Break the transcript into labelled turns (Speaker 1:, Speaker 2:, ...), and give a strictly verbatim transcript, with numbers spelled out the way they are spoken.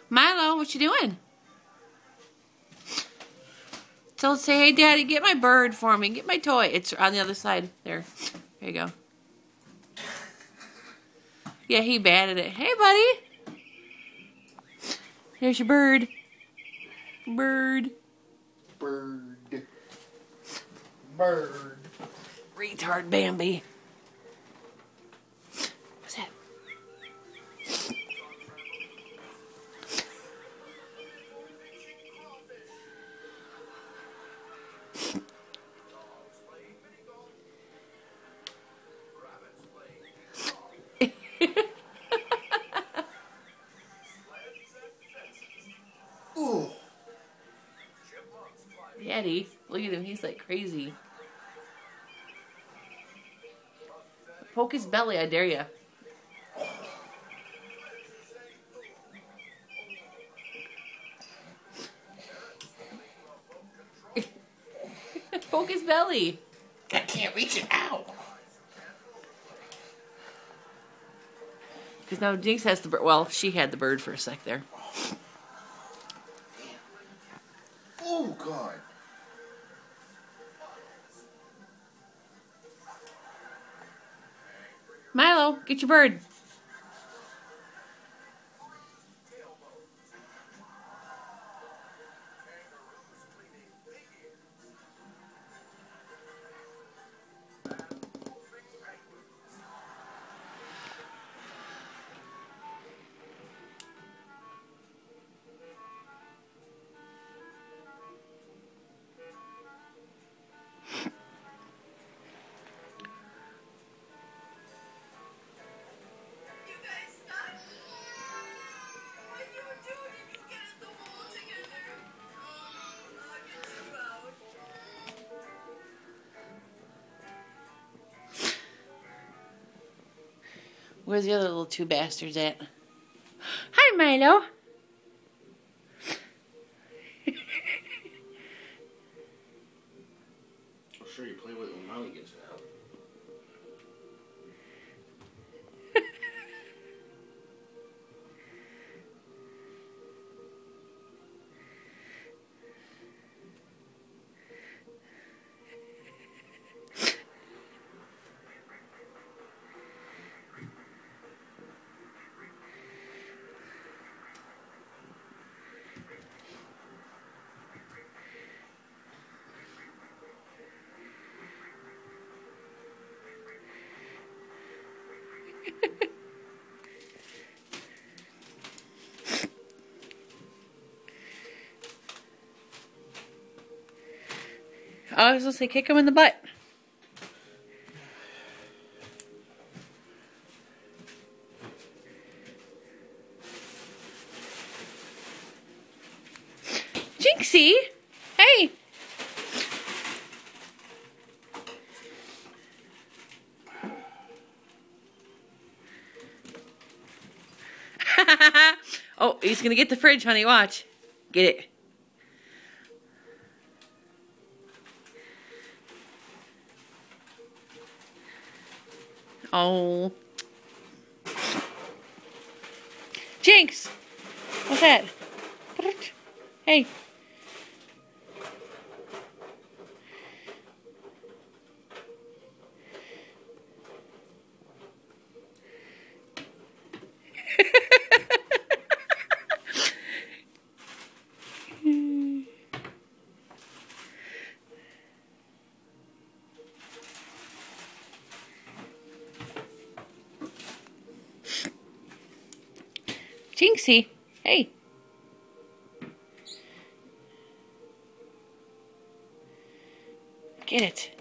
Speaker 1: Milo, what you doing? Tell say, hey, Daddy, get my bird for me. Get my toy. It's on the other side. There. There you go. Yeah, he batted it. Hey, buddy. There's your bird. Bird.
Speaker 2: Bird. Bird.
Speaker 1: Retard Bambi. What's that?
Speaker 2: Ooh.
Speaker 1: Daddy, look at him. He's like crazy. Poke his belly, I dare ya. Poke his belly.
Speaker 2: I can't reach it out.
Speaker 1: Because now Jinx has the bird. Well, she had the bird for a sec there.
Speaker 2: Oh, God.
Speaker 1: Milo, get your bird. Where's the other little two bastards at? Hi, Milo.
Speaker 2: I'll show you play with it when Molly gets it out.
Speaker 1: I was gonna say, kick him in the butt. Jinxie, hey. Oh, he's gonna get the fridge, honey. Watch. Get it. Oh. Jinx! What's that? Hey. Jinxie, hey. Get it.